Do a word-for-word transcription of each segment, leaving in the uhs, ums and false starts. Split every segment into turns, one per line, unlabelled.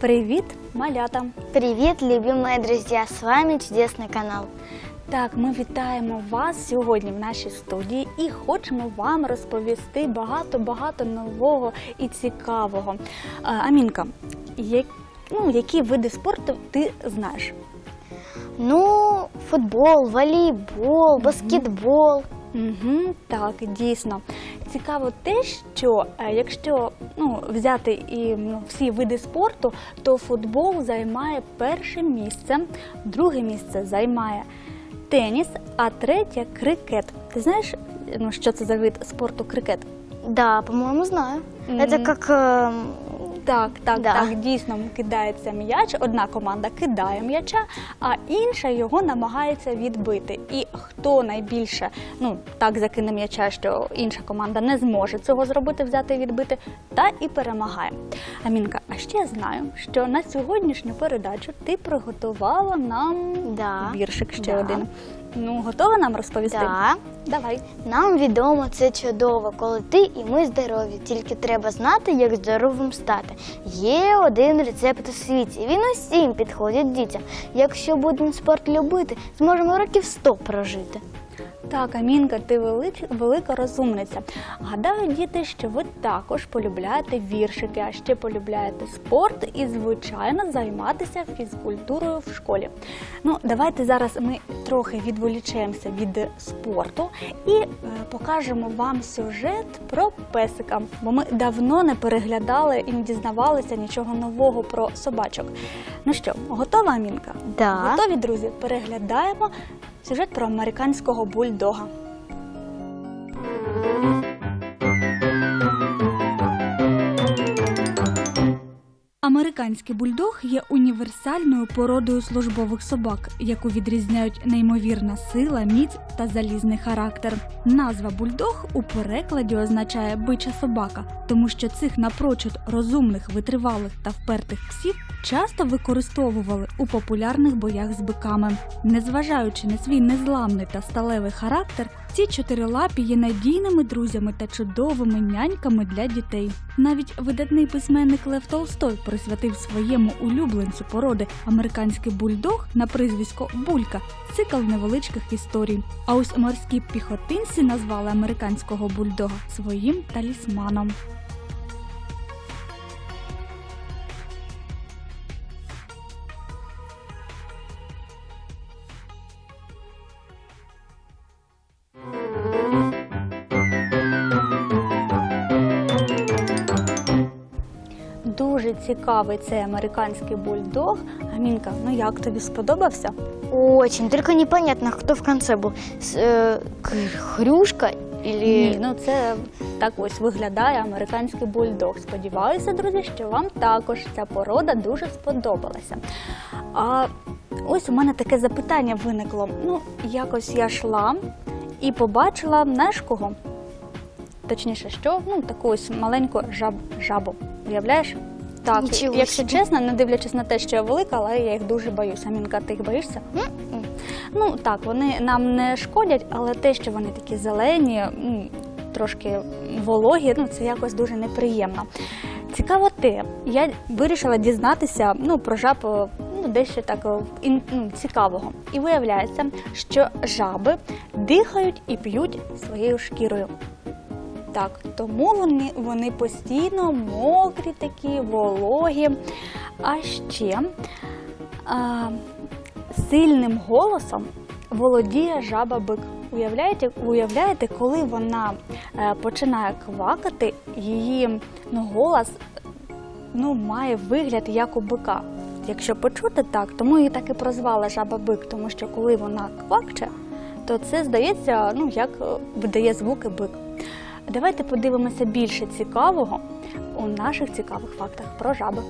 Привіт, малята!
Привет, любимые друзья! С вами Чудесный канал.
Так, ми вітаємо вас сьогодні в нашій студії і хочемо вам розповісти багато-багато нового і цікавого. Амінка, як, ну, які види спорту ти знаєш?
Ну, футбол, волейбол, баскетбол.
Угу, так, дійсно. Цікаво те, що е, якщо ну, взяти і ну, всі види спорту, то футбол займає перше місце, друге місце займає теніс, а третє – крикет. Ти знаєш, ну, що це за вид спорту крикет?
Да, по-моему, знаю.
М.
Это как... э,
Так, так,
Да.
так, дійсно кидається м'яч, одна команда кидає м'яча, а інша його намагається відбити. І хто найбільше, ну, так закине м'яча, що інша команда не зможе цього зробити, взяти і відбити, та і перемагає. Амінка, а ще я знаю, що на сьогоднішню передачу ти приготувала нам
Да.
віршик ще
Да.
один. Ну, готова нам розповісти?
Да.
Давай.
Нам відомо це чудово, коли ти і ми здорові. Тільки треба знати, як здоровим стати. Є один рецепт у світі. Він усім підходить дітям. Якщо будемо спорт любити, зможемо років сто прожити.
Так, Амінка, ти велич... велика розумниця. Гадаю, діти, що ви також полюбляєте віршики, а ще полюбляєте спорт і, звичайно, займатися фізкультурою в школі. Ну, давайте зараз ми трохи відволічемося від спорту і е, покажемо вам сюжет про песика. Бо ми давно не переглядали і не дізнавалися нічого нового про собачок. Ну що, готова, Амінка?
Да.
Готові, друзі? Переглядаємо сюжет про американського бульдога. Американський бульдог є універсальною породою службових собак, яку відрізняють неймовірна сила, міць та залізний характер. Назва бульдог у перекладі означає «бича собака», тому що цих напрочуд розумних, витривалих та впертих псів часто використовували у популярних боях з биками. Незважаючи на свій незламний та сталевий характер, ці чотирилапі є надійними друзями та чудовими няньками для дітей. Навіть видатний письменник Лев Толстой присвятив своєму улюбленцю породи американський бульдог на прізвисько Булька цикл невеличких історій. А ось морські піхотинці назвали американського бульдога своїм талісманом. Дуже цікавий цей американський бульдог. Амінка, ну як тобі сподобався?
Очень. Только непонятно, кто в конце был. С, э, к- хрюшка или...
Ні, ну це так ось виглядає американський бульдог. Сподіваюся, друзі, що вам також ця порода дуже сподобалася. А ось у мене таке запитання виникло. Ну, якось я йшла і побачила, знаєш кого? Точніше, що? Ну, таку ось маленьку жаб, жабу. Уявляєш? Так,
Нічого
якщо
собі.
чесно, не дивлячись на те, що я велика, але я їх дуже боюсь. Амінка, ти їх боїшся?
М-м.
Ну так, вони нам не шкодять, але те, що вони такі зелені, м, трошки вологі, ну це якось дуже неприємно. Цікаво те, я вирішила дізнатися ну, про жаб ну, дещо так ін- ну, цікавого. І виявляється, що жаби дихають і п'ють своєю шкірою. Так, тому вони, вони постійно мокрі такі, вологі. А ще а, сильним голосом володіє жаба-бик. Уявляєте, уявляєте, коли вона е, починає квакати, її ну, голос ну, має вигляд як у бика. Якщо почути так, тому її так і прозвали жаба-бик, тому що коли вона квакче, то це здається, ну, як видає звуки бик. Давайте подивимося більше цікавого у наших цікавих фактах про жаби.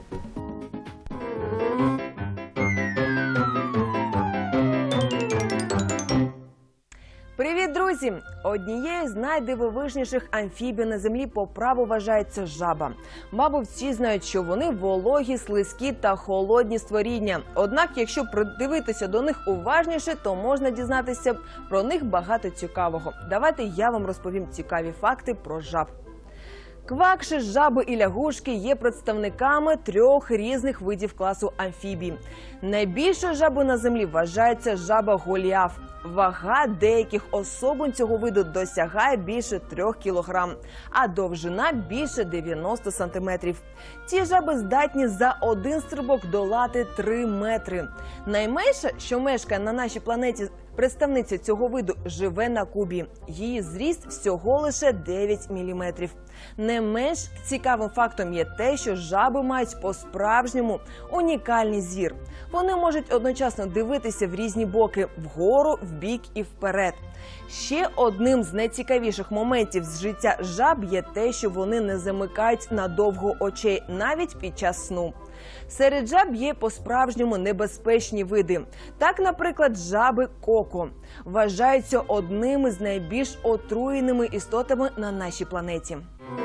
Привіт, друзі! Однією з найдивовижніших амфібій на землі по праву вважається жаба. Мабуть, всі знають, що вони вологі, слизькі та холодні створіння. Однак, якщо придивитися до них уважніше, то можна дізнатися про них багато цікавого. Давайте я вам розповім цікаві факти про жаб. Квакші, жаби і лягушки є представниками трьох різних видів класу амфібій. Найбільшою жабою на землі вважається жаба Голіаф. Вага деяких особин цього виду досягає більше трьох кілограм, а довжина більше дев'яноста сантиметрів. Ці жаби здатні за один стрибок долати три метри. Найменша, що мешкає на нашій планеті, представниця цього виду, живе на Кубі. Її зріст всього лише дев'ять міліметрів. Не менш цікавим фактом є те, що жаби мають по-справжньому унікальний зір. Вони можуть одночасно дивитися в різні боки – вгору, вбік і вперед. Ще одним з найцікавіших моментів з життя жаб є те, що вони не замикають надовго очей навіть під час сну. Серед жаб є по-справжньому небезпечні види. Так, наприклад, жаби коко вважаються одними з найбільш отруєними істотами на нашій планеті.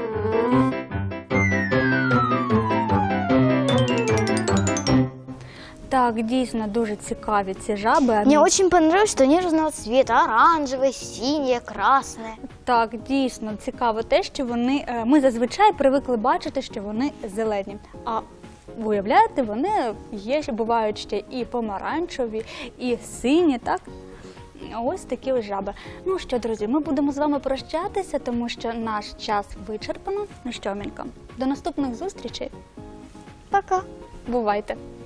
Так, дійсно дуже цікаві ці жаби.
Мне очень понравилось, что они разного цвета. Оранжевое, синее, красное.
Так, дійсно цікаво те, що вони, е, ми зазвичай привикли бачити, що вони зелені. А виявляєте, вони є, бувають ще і помаранчеві, і сині, так? Ось такі ось жаби. Ну що, друзі, ми будемо з вами прощатися, тому що наш час вичерпано. Ну що, Мінька, до наступних зустрічей.
Пока.
Бувайте!